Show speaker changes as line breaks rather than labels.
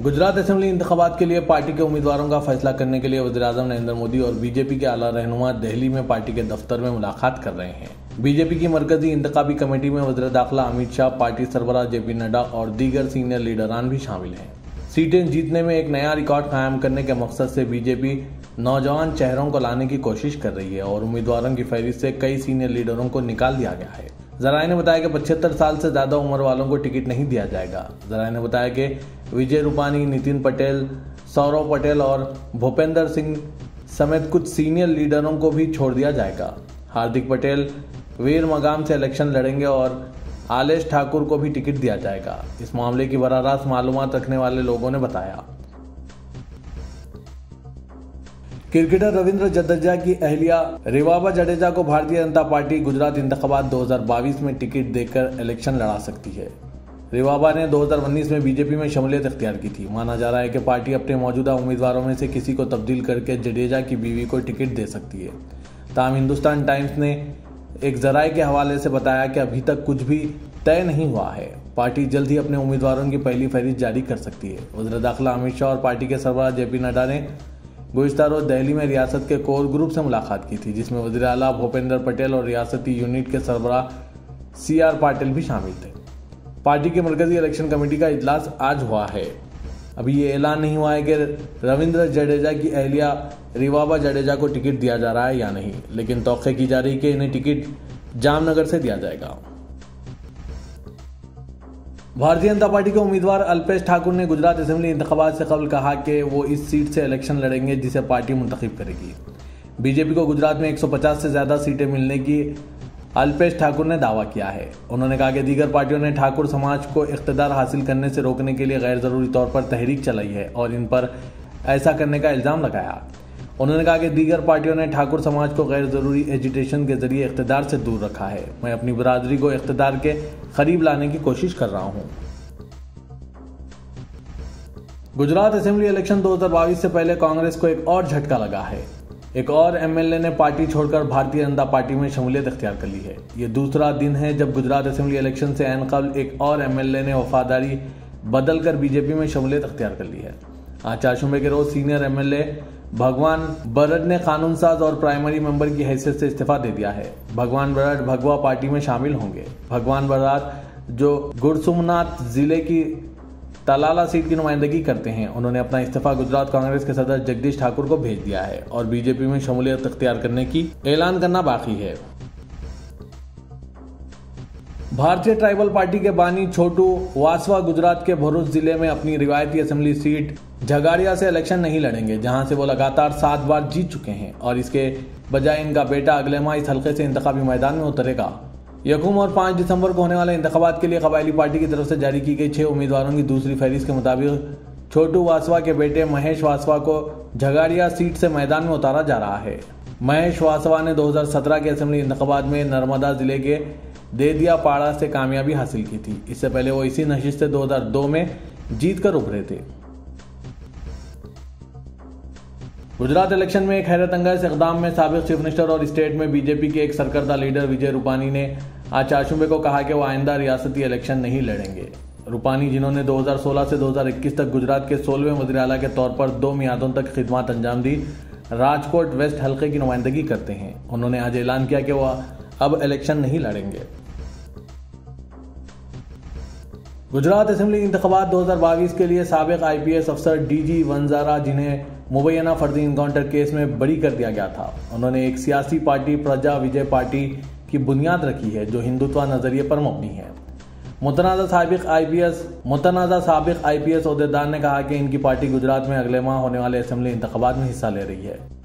Gujarat assembly इंतखाबात के लिए पार्टी के उम्मीदवारों का फैसला करने के लिए वज़ीर-ए-आज़म नरेंद्र मोदी और बीजेपी के आला रहनुमा दिल्ली में पार्टी के दफ्तर में मुलाकात कर रहे हैं। बीजेपी की मरकजी इंतखाबी कमेटी में वज़ीर दाखिला अमित शाह, पार्टी सरबराह जेपी नड्डा और दीगर सीनियर लीडरान भी शामिल हैं। सीटें जीतने में एक नया रिकॉर्ड कायम करने के मकसद से बीजेपी नौजवान चेहरों को लाने की कोशिश कर रही है और उम्मीदवारों की फहरिस्त से कई सीनियर लीडरों को निकाल दिया गया है। जराये ने बताया कि 75 साल से ज्यादा उम्र वालों को टिकट नहीं दिया जाएगा। जराये ने बताया कि विजय रूपानी, नितिन पटेल, सौरव पटेल और भूपेंद्र सिंह समेत कुछ सीनियर लीडरों को भी छोड़ दिया जाएगा। हार्दिक पटेल वीर मकाम से इलेक्शन लड़ेंगे और आलेश ठाकुर को भी टिकट दिया जाएगा। इस मामले की बराह रास्त मालूमात रखने वाले लोगों ने बताया। क्रिकेटर रविंद्र जडेजा की अहलिया रिवाबा जडेजा को भारतीय जनता पार्टी गुजरात इंतखाबात 2022 में टिकट देकर इलेक्शन लड़ा सकती है। रिवाबा ने 2019 में बीजेपी में शमूलियत इख्तियार की थी। माना जा रहा है कि पार्टी अपने मौजूदा उम्मीदवारों में से किसी को तब्दील करके जडेजा की बीवी को टिकट दे सकती है। ताहम हिंदुस्तान टाइम्स ने एक जराये के हवाले से बताया कि अभी तक कुछ भी तय नहीं हुआ है। पार्टी जल्द ही अपने उम्मीदवारों की पहली फहरिस्त जारी कर सकती है। वज़ीर दाखिला अमित शाह और पार्टी के सरबराह जेपी नड्डा ने गुज़िश्ता रोज दिल्ली में रियासत के कोर ग्रुप से मुलाकात की थी, जिसमें वज़ीर आला भूपेंद्र पटेल और रियासती यूनिट के सरबराह CR पाटिल भी शामिल थे। पार्टी की मरकजी इलेक्शन कमेटी का इजलास आज हुआ है। अभी ये ऐलान नहीं हुआ है कि रविंद्र जडेजा की अहलिया रिवाबा जडेजा को टिकट दिया जा रहा है या नहीं, लेकिन तौक़े की जा रही कि इन्हें टिकट जामनगर से दिया जाएगा। भारतीय जनता पार्टी के उम्मीदवार अल्पेश ठाकुर ने गुजरात असेंबली इंतखाबात से कबल कहा कि वो इस सीट से इलेक्शन लड़ेंगे जिसे पार्टी मुंतखब करेगी। बीजेपी को गुजरात में 150 से ज्यादा सीटें मिलने की अल्पेश ठाकुर ने दावा किया है। उन्होंने कहा कि दीगर पार्टियों ने ठाकुर समाज को इख्तिदार हासिल करने से रोकने के लिए गैर जरूरी तौर पर तहरीक चलाई है और इन पर ऐसा करने का इल्जाम लगाया। उन्होंने कहा कि दीगर पार्टियों ने ठाकुर समाज को गैर जरूरी एजिटेशन के जरिए इख्तिदार से दूर रखा है। मैं अपनी बरादरी को इख्तिदार के करीब लाने की कोशिश कर रहा हूं। गुजरात असेंबली इलेक्शन 2022 से पहले कांग्रेस को एक और झटका लगा है। एक और MLA ने पार्टी छोड़कर भारतीय जनता पार्टी में शमूलियत इख्तियार कर ली है। ये दूसरा दिन है जब गुजरात असेंबली इलेक्शन से ऐन कबल एक और MLA ने वफादारी बदलकर बीजेपी में शमूलियत इख्तियार कर ली है। आज चारशुमे के रोज सीनियर MLA भगवान बरड ने कानून साज और प्राइमरी मेंबर की हैसियत से इस्तीफा दे दिया है। भगवान बरड भगवा पार्टी में शामिल होंगे। भगवान बरड जो गुरसुमनाथ जिले की तलाला सीट की नुमाइंदगी करते हैं, उन्होंने अपना इस्तीफा गुजरात कांग्रेस के सदर जगदीश ठाकुर को भेज दिया है और बीजेपी में शमूलियत इख्तियार करने की ऐलान करना बाकी है। भारतीय ट्राइबल पार्टी के बानी छोटू वासवा गुजरात के भरूच जिले में अपनी रिवायती असेंबली सीट झगाड़िया से इलेक्शन नहीं लड़ेंगे, जहां से वो लगातार 7 बार जीत चुके हैं और इसके बजाय इनका बेटा अगले माह इस हल्के से इंतखाबी मैदान में उतरेगा। यकूम और 5 दिसंबर को होने वाले इंतखाबात के लिए कबायली पार्टी की तरफ से जारी की गई 6 उम्मीदवारों की दूसरी फहरिस्त के मुताबिक छोटू वासवा के बेटे महेश वासवा को झगाड़िया सीट से मैदान में उतारा जा रहा है। महेश वासवा ने 2017 के असेंबली इंतखाबात में नर्मदा जिले के देदिया पाड़ा से कामयाबी हासिल की थी। इससे पहले वो इसी नशिस्त से 2002 में जीत कर उभरे थे। गुजरात इलेक्शन में एक हैरत अंगेज इक़दाम में साबिक़ चीफ मिनिस्टर और स्टेट में बीजेपी के एक सरकर्दा लीडर विजय रूपानी ने आज चारशुमे को कहा कि वो आइंदा रियासती इलेक्शन नहीं लड़ेंगे। रूपानी, जिन्होंने 2016 से 2021 तक गुजरात के 16वें वज़ीर आला के तौर पर 2 मियादों तक खिदमत अंजाम दी, राजकोट वेस्ट हल्के की नुमाइंदगी करते हैं। उन्होंने आज ऐलान किया कि वह अब इलेक्शन नहीं लड़ेंगे। गुजरात असेंबली इंतखाबात 2022 के लिए साबिक़ IPS अफसर DG वंजारा, जिन्हें मुबैना फर्जी इनकाउंटर केस में बरी कर दिया गया था, उन्होंने एक सियासी पार्टी प्रजा विजय पार्टी की बुनियाद रखी है जो हिंदुत्व नजरिए पर मबनी है। मुतनाज़ा साबिक़ IPS ओहदेदार ने कहा कि इनकी पार्टी गुजरात में अगले माह होने वाले असेंबली इंतखाबात में हिस्सा ले रही है।